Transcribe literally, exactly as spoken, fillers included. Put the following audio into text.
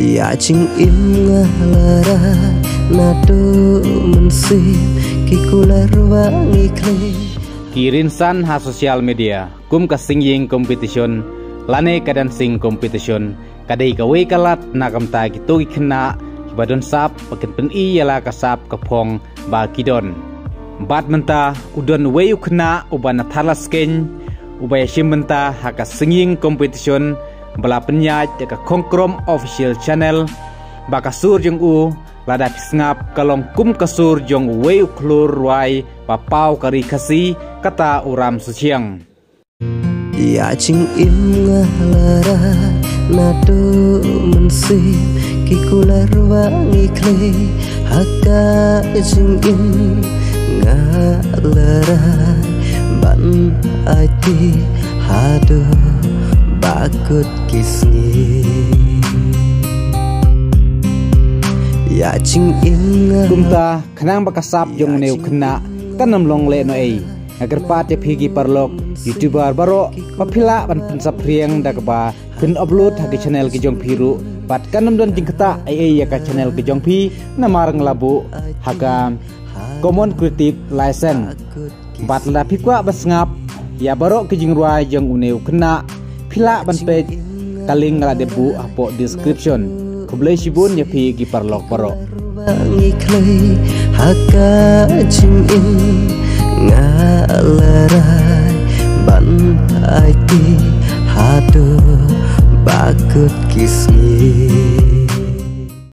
Ya ching im ngalara nado mensip kikular wangi kle Kirinsan ha sosial media kum ka singing competition lane kadan sing competition kadai ka we kalat nakam ta gitu ikna badon sap pakin pen i yala kasap kapong ba kidon bat menta udon we ukna ubana thalasken ubaya shimenta haka singing competition bala penyaj ka kongkrom official channel baka sur jong u lada pisngap kalong kum kasur jong we uklur wai papau kari kasi kata uram suciang Ya ching im ngalara nado mensip kikular wangi kle haka ching im ngalara ban ati hado bakut kisni Ya ching im kumta khanang bakasap jong neu khna kanam long le no ei agar pate phigi parlok youtuber baro papila ban pensap riang dagba kun upload hagi channel ki jong phiru pat kanam don jingkata ai ai ya ka channel ki jong phi namar nglabu haga common creative license bat la phikwa basngap ya baro ki jingruai jong uneu khna phila ban page kaling ngala debu apo description kublai shibun ya phigi parlok baro haka ching im ngalarai ban ati hado bakut kisni